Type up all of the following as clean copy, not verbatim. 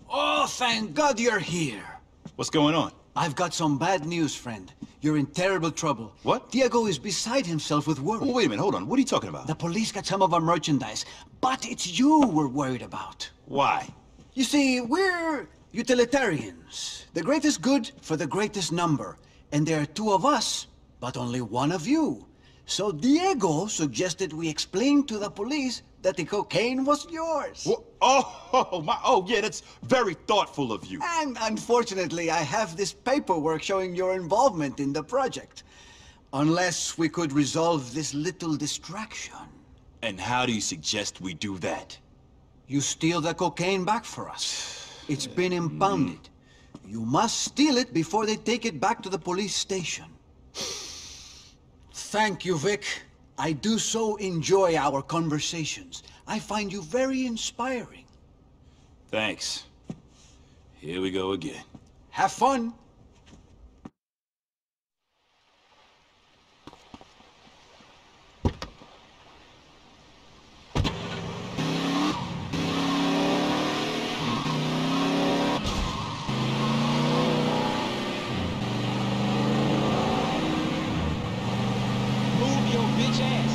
Oh, thank God you're here. What's going on? I've got some bad news, friend. You're in terrible trouble. What? Diego is beside himself with worry. Oh, wait a minute, hold on. What are you talking about? The police got some of our merchandise, but it's you we're worried about. Why? You see, we're utilitarians. The greatest good for the greatest number. And there are two of us, but only one of you. So Diego suggested we explain to the police that the cocaine was yours. Oh, yeah, that's very thoughtful of you. And unfortunately, I have this paperwork showing your involvement in the project. Unless we could resolve this little distraction. And how do you suggest we do that? You steal the cocaine back for us. It's been impounded. You must steal it before they take it back to the police station. Thank you, Vic. I do so enjoy our conversations. I find you very inspiring. Thanks. Here we go again. Have fun. Move your bitch ass.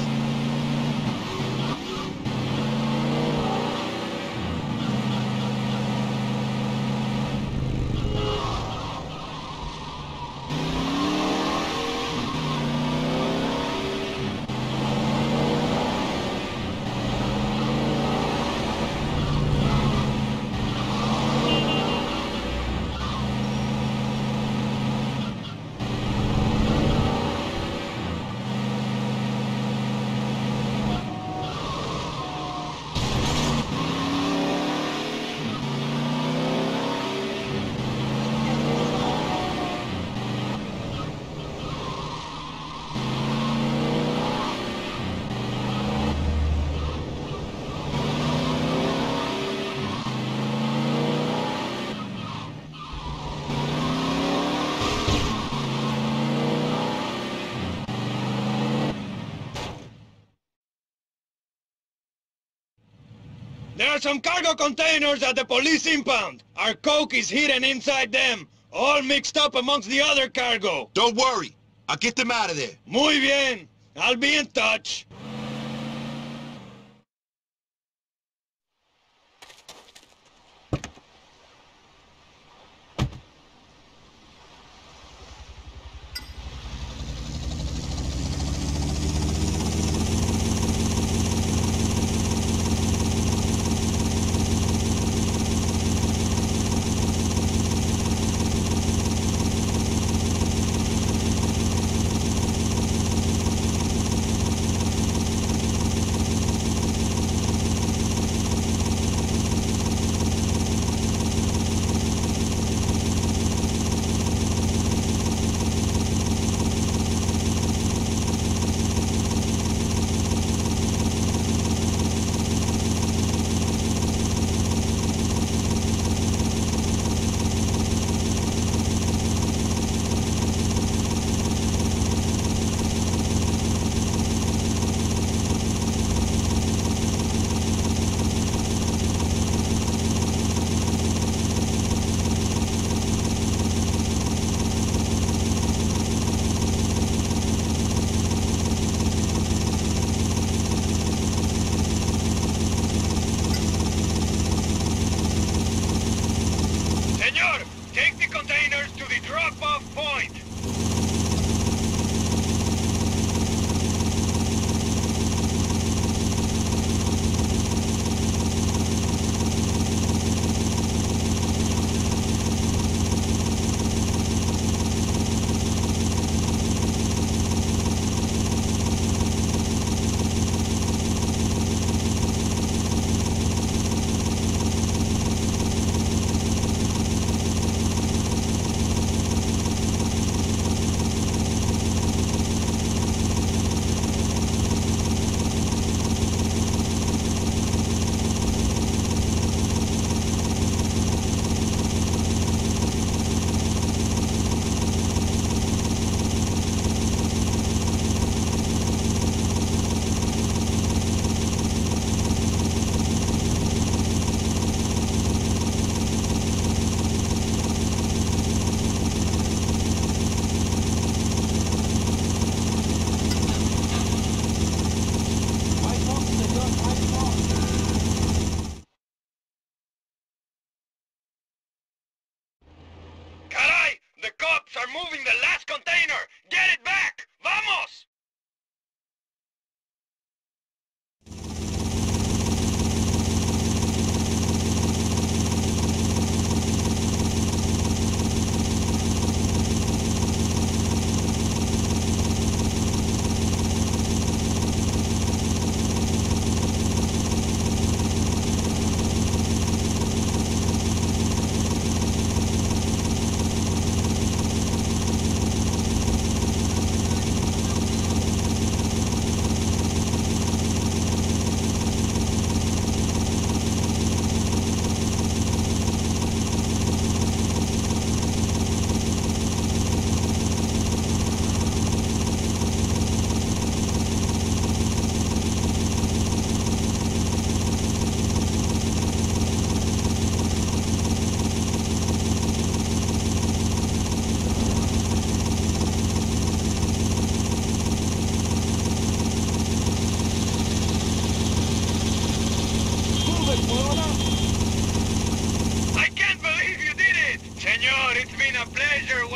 There are some cargo containers at the police impound. Our coke is hidden inside them, all mixed up amongst the other cargo. Don't worry. I'll get them out of there. Muy bien. I'll be in touch.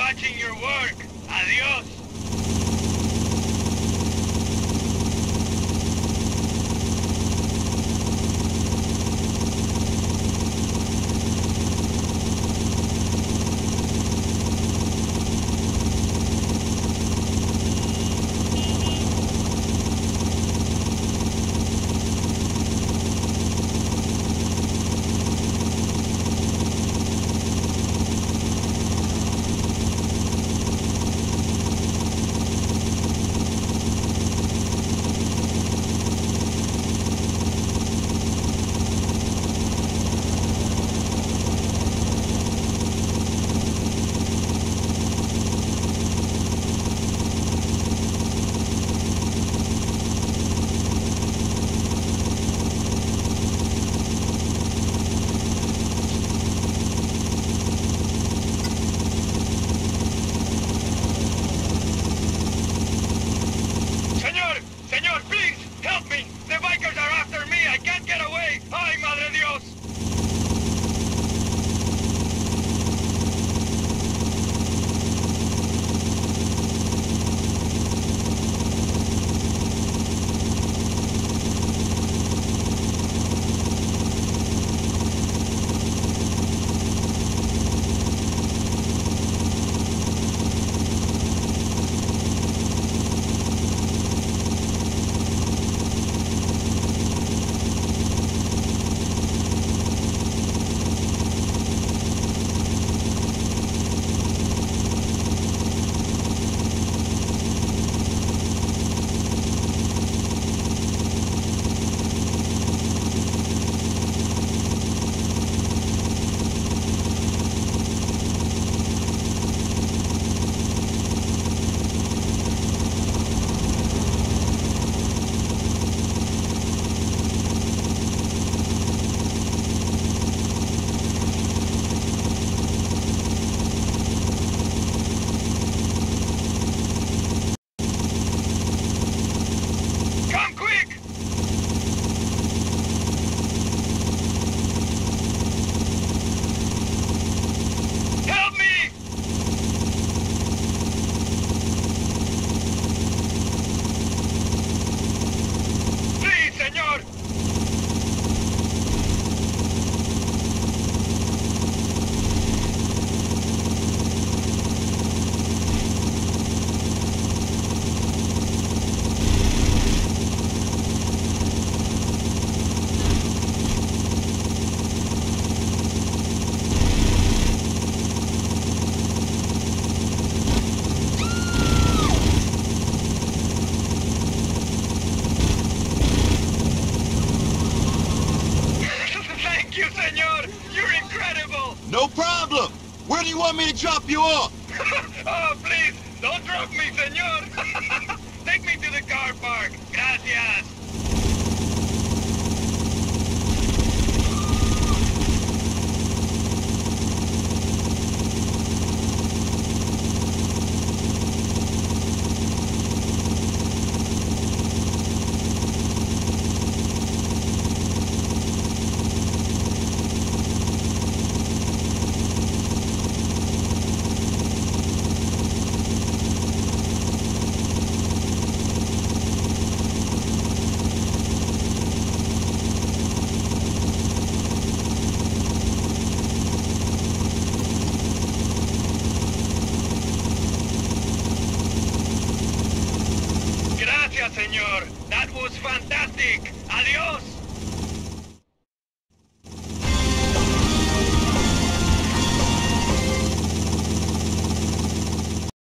watching your work. Adios. Señor, please, help me! The bikers are after me! I can't get away! ¡Ay, madre Dios! No problem. Where do you want me to drop you off? Oh, please, don't drop me, señor. Take me to the car park. Gracias. Gracias, señor. That was fantastic. Adios.